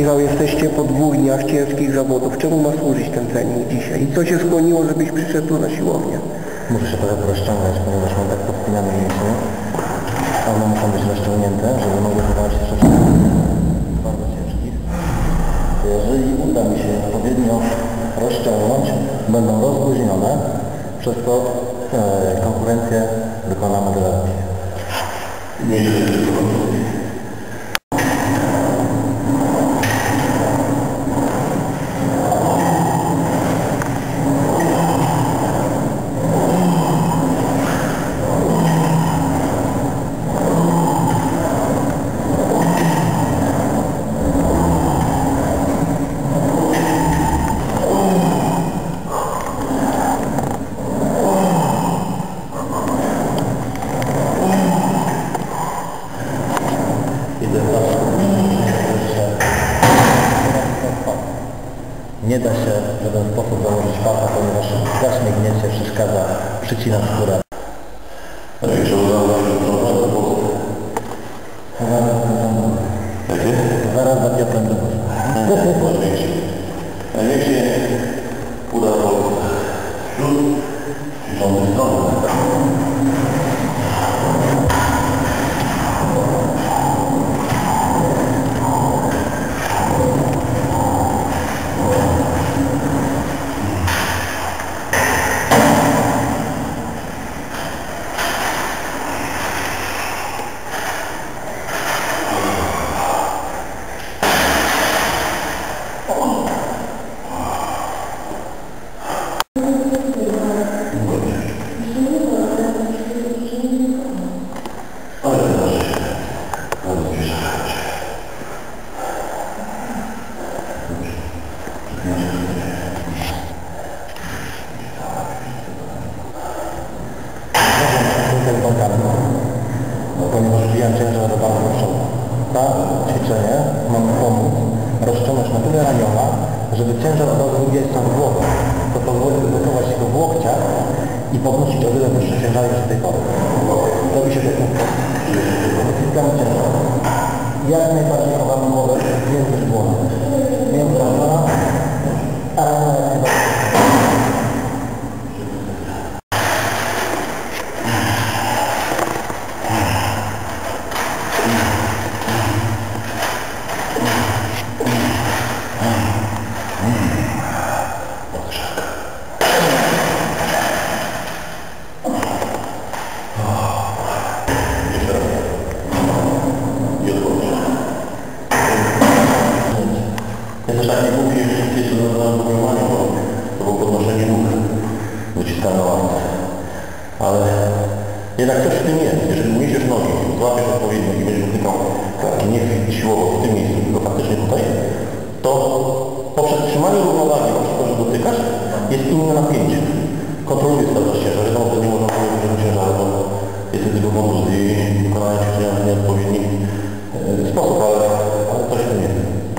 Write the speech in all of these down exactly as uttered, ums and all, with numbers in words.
Michał, jesteście po dwóch dniach ciężkich zawodów. Czemu ma służyć ten trening dzisiaj? I co się skłoniło, żebyś przyszedł tu na siłownię? Muszę się trochę rozciągać, ponieważ mam tak podpinane mięśnie. One muszą być rozciągnięte, żeby mogły wykonać troszeczkę bardzo ciężkich. Jeżeli uda mi się odpowiednio rozciągnąć, będą rozluźnione, przez to e, konkurencję wykonamy do lepiej. Nie da się w żaden sposób założyć palca, ponieważ właśnie gniecie przeszkadza, przycina skórę. A jeszcze udało się wprowadzać do głowy. Jakie? Zaraz za Piotrem do głowy. Ważniejsze. Jak się uda to śród rządnych stron. Ponieważ wbijam ciężar do bardzo przodu. To ćwiczenie ma pomóc rozciągnąć na tyle ramiona, żeby ciężar od drugiej strony głowy. To pozwoli wybudować jego w łokciach i podnosić o wiele wyższe ciężary niż do tej pory. Robi się tak wyciskamy ciężar. Jak najbardziej chowamy głowę między szkłami. Między ramiona, a ramiona jak najbardziej. Ja też tak nie mówię, że wszyscy co nazywałem pokrywaniem, bo to było podnoszenie nóg wyciskane łapce. Ale jednak coś w tym jest. Jeżeli uniesiesz nogi, złapiesz odpowiednio i będziesz dotykał karki nie siłowo w tym miejscu, tylko faktycznie tutaj, to poprzez trzymanie równowagi, poprzez to, że dotykasz, jest inne napięcie. Kontrolujesz cały czas ciężar. Wiadomo, że nie można powiedzieć, że ciężar to jest tylko bonus i wykonanie ćwiczenia w nieodpowiedni sposób, ale, ale coś w tym jest.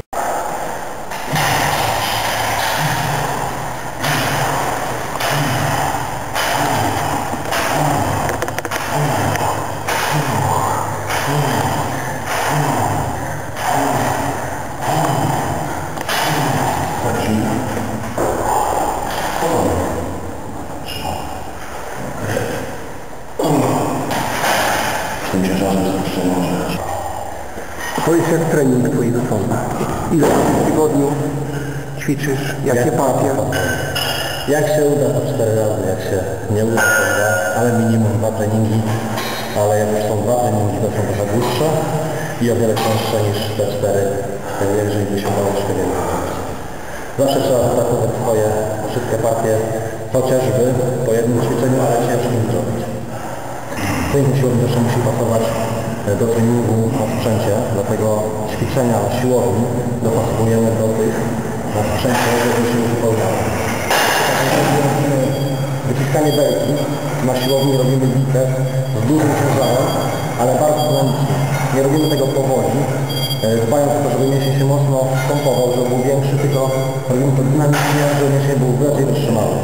To jest jak trening twój wygląda. Ile w tygodniu ćwiczysz? Jakie partie? Jak się uda, to cztery razy. Jak się nie uda, to dwa, ale minimum dwa treningi. Ale jak już są dwa treningi, to są trochę dłuższe i o wiele cięższe niż te cztery, jeżeli by się udało troszkę więcej. Zawsze trzeba zapracować swoje wszystkie partie, chociażby po jednym ćwiczeniu, ale ciężkim zrobić. Trening siłowni też musi pasować do treningu na sprzęcie, dlatego ćwiczenia na siłowni dopasowujemy do tych na sprzęcie, żeby się uzupełniały. Robimy wyciskanie belki, na siłowni robimy biceps z dużym ciężarem, ale bardzo dynamicznie. Nie robimy tego powoli, dbając o to, żeby mięsień się mocno pompował, żeby był większy, tylko robimy to dynamicznie, żeby mięsień był bardziej wytrzymały.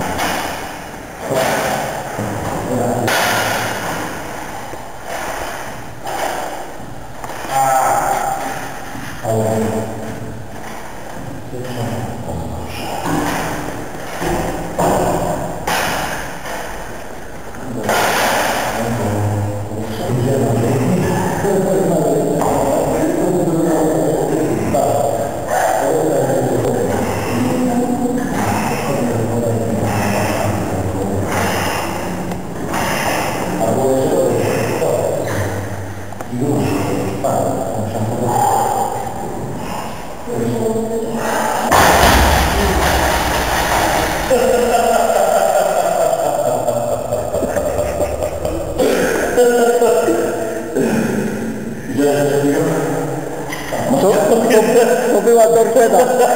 to, to była torpeda.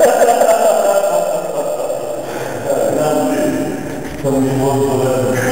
To mi się włączy do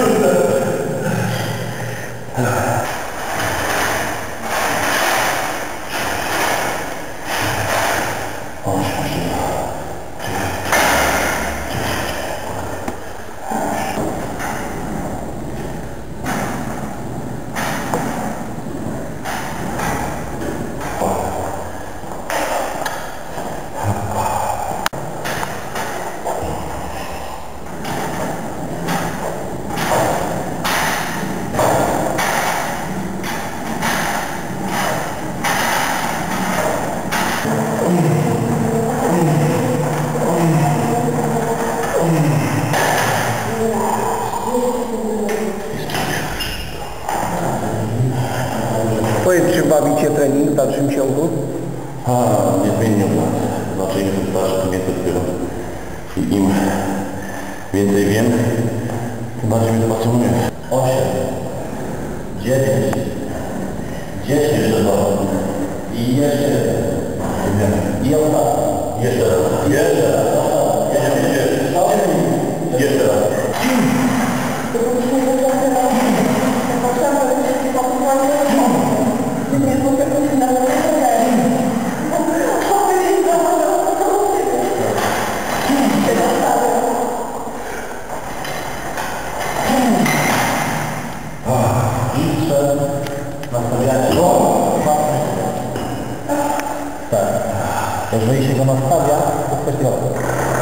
Powiedz, czy bawi Cię trening w dalszym ciągu? A, niezmiennie od lat. Znaczy im jestem starszy, tym więcej dopiero. I im więcej wiem, tym bardziej mnie to pasjonuje. Osiem, dziewięć, dziesięć jeszcze dwa. I jeszcze jeden. I ostatni. Jeszcze raz. Jeszcze raz. Jeszcze, jeszcze raz. Jeżeli się go nastawia, to kwestia roku.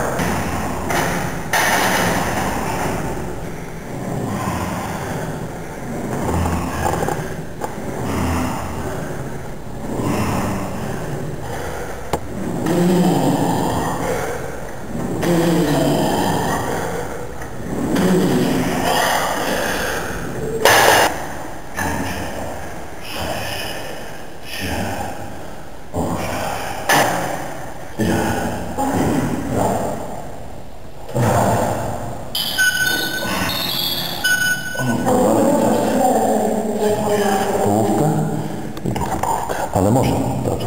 Połówka i druga połówka. Ale może. Dobrze.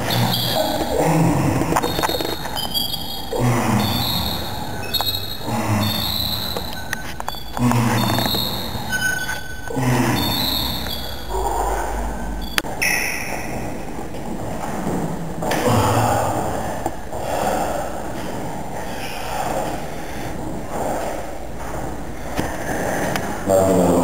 Bardzo